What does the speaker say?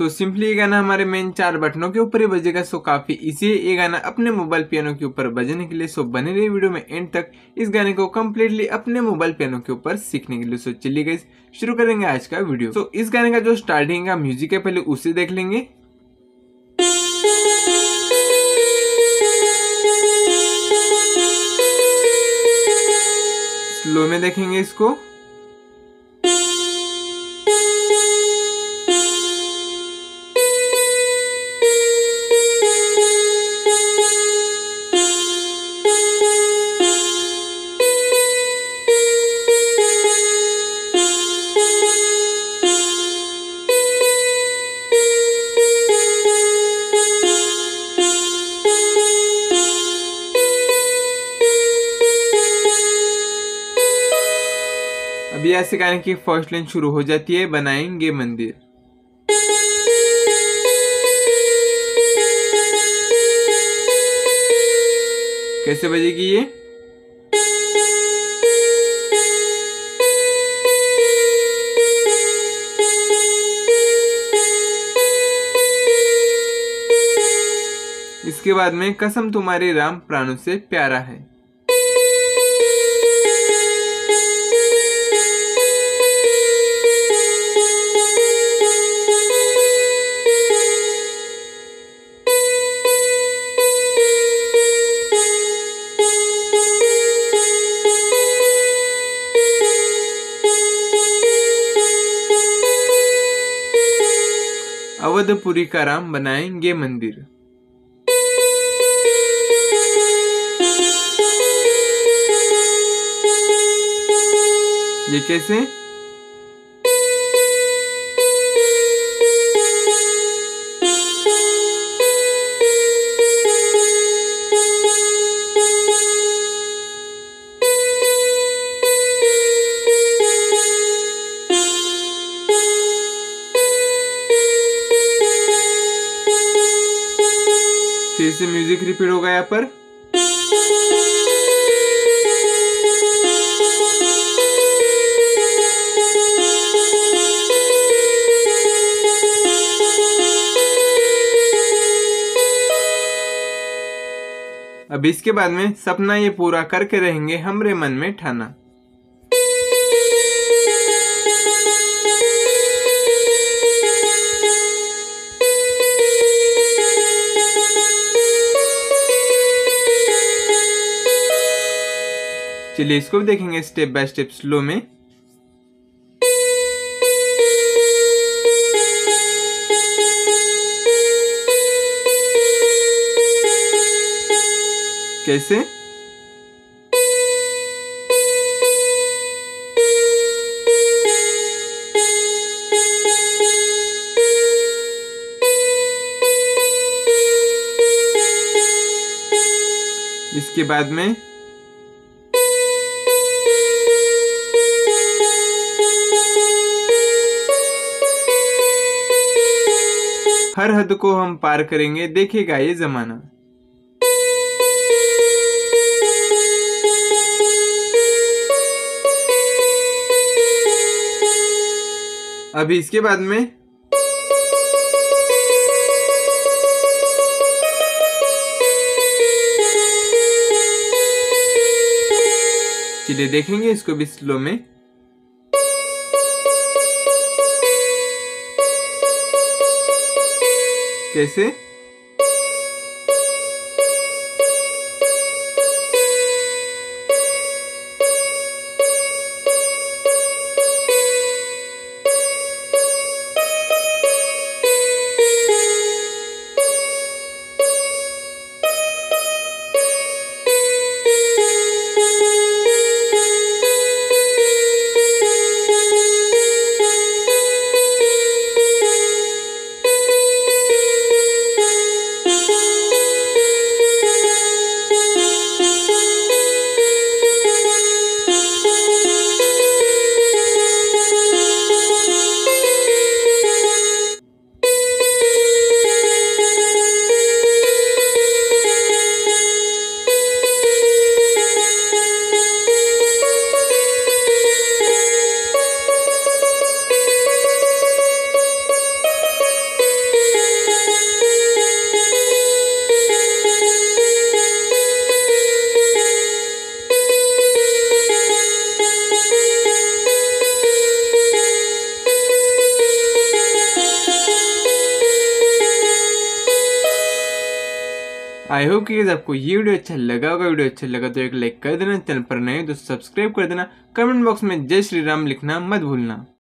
So simply ये गाना हमारे मेन 4 बटनों के ऊपर ही बजेगा। सो काफी इजी है ये गाना अपने मोबाइल पियानो के ऊपर बजाने के लिए। सो बने रहिए वीडियो में एंड तक इस गाने को कम्प्लीटली अपने मोबाइल पियानो के ऊपर सीखने के लिए। सो चलिए गाइस शुरू करेंगे आज का वीडियो। सो इस गाने का जो स्टार्टिंग का म्यूजिक है पहले उसे देख लेंगे। स्लो में देखेंगे इसको। अभी ऐसे गाने की फर्स्ट लाइन शुरू हो जाती है, बनाएंगे मंदिर। कैसे बजेगी ये? इसके बाद में कसम तुम्हारी राम प्राणों से प्यारा है। अवधपुरी का राम बनाएंगे मंदिर। ये कैसे? फिर से म्यूजिक रिपीट होगा यहाँ पर। अब इसके बाद में सपना ये पूरा करके रहेंगे हमरे मन में ठाना। चलिए इसको भी देखेंगे स्टेप बाय स्टेप स्लो में। कैसे? इसके बाद में हर हद को हम पार करेंगे देखेगा ये जमाना। अभी इसके बाद में चलिए देखेंगे इसको भी स्लो में। कैसे? आई होप कि आपको ये वीडियो अच्छा लगा होगा। वीडियो अच्छा लगा तो एक लाइक कर देना, चैनल पर नए हो तो सब्सक्राइब कर देना, कमेंट बॉक्स में जय श्री राम लिखना मत भूलना।